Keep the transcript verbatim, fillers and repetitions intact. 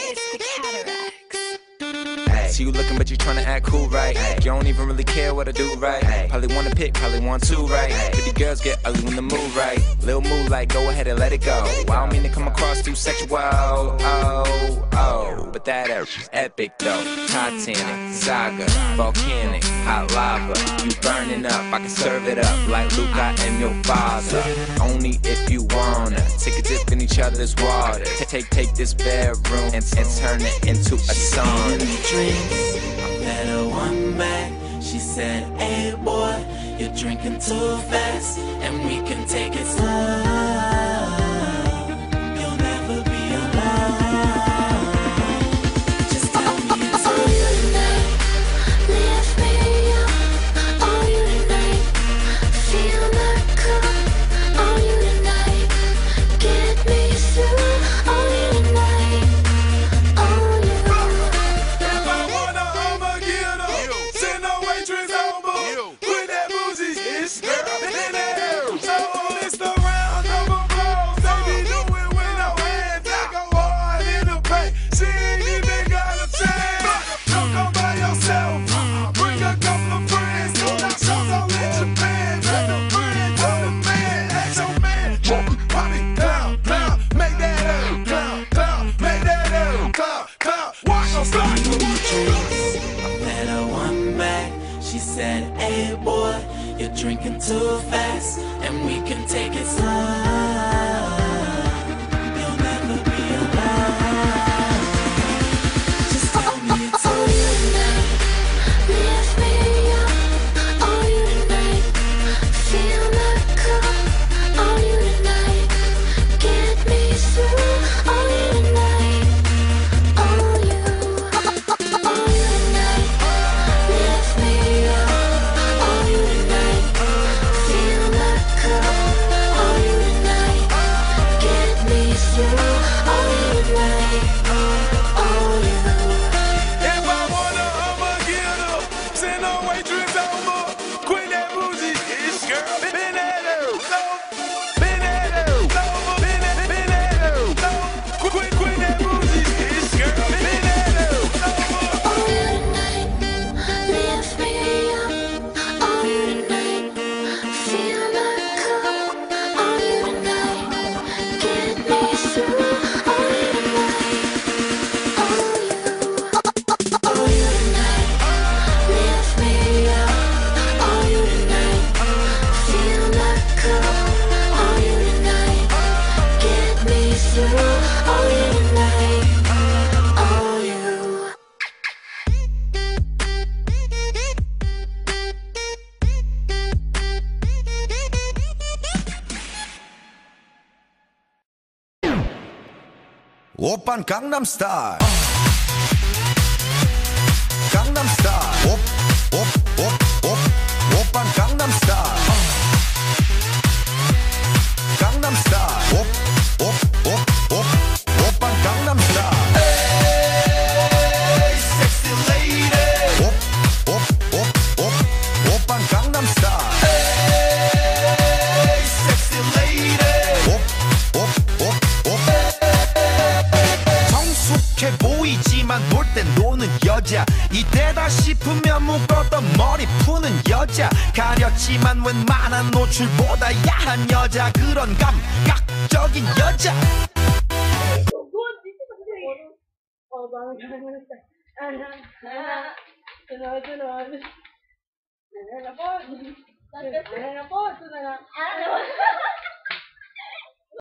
It's the cataracts. Ay, see you looking, but you tryna act cool, right? Ay, you don't even really care what I do, right? Ay, probably wanna pick, probably want to, right? Ay, pretty girls get ugly when the move, right? Lil' move, like, go ahead and let it go. I don't mean to come across too sexual, oh, oh. But that is epic, though. Titanic, saga, volcanic, hot lava. You burning up, I can serve it up like Luke, I am your father. Only if you wanna take a dip in each other's water. Take, take, take this bedroom and, and turn it into a sauna. Drinks, I met her one back. She said, hey boy, you're drinking too fast, and we can take it slow. You'll never be alone. Just tell me it's all you tonight. Lift me up, all you tonight. Feel my cup, all you tonight. Get me through, all you tonight. All you. If I wanna, I'ma get her. Send no waitress over. With that bougie, it's girl in there. So it's the round of applause. They be doing with no hands. I go hard in the paint. She ain't even got a chance. Don't go by yourself. Bring a couple of friends. Go down shows all in Japan. Take a friend to the man. Ask your man. Pop it down, down. Make that up. Down, down. Make that up. Down, down. Watch them slide. I met her one back. She said, hey boy, you're drinking too fast, and we can take it slow. You'll never be alone. Just tell me it's all you tonight. Lift me up, all you tonight. Feel my cup, all you tonight. Get me through, all you tonight. All you, all you tonight. Lift me up, all you tonight. Feel my cup, all you tonight. Get me through, all you tonight. All you. If I wanna, I'ma get her. Send no waitress over. Quit that bougie, it's girl. Been at her, so. Been at her, so. Been at, been at her, so. Quit, quit that bougie, it's girl. Been at her, so. All you tonight, lift me up. All you tonight, feel my cup. All you tonight, get me through. All you tonight, all you, all you tonight, lift me up. All you tonight, feel my cup. All you tonight, get me through. All you tonight, all you. 오빤 강남스타일 강남스타일 옵옵옵옵 오빤 강남스타일 강남스타일 옵옵옵옵 오빤 강남스타일 에이 섹시 레이디 옵옵옵옵 오빤 강남스타일 에이 섹시 레이디 옵옵옵옵 성숙해 보이지만 놀 땐 노는 여자 이때다 싶으면 묶었던 머리 푸는 여자 가렸지만 웬만한 노출보다 야한 여자 그런 감각적인 여자 Oh, bang, anak, anak, sunod, sunod. Anak po, anak po, sunod.